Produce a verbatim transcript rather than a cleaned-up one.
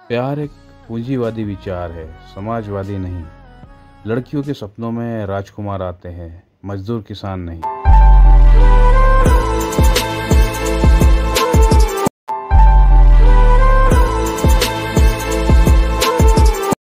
प्यार एक पूंजीवादी विचार है, समाजवादी नहीं। लड़कियों के सपनों में राजकुमार आते हैं, मजदूर किसान नहीं।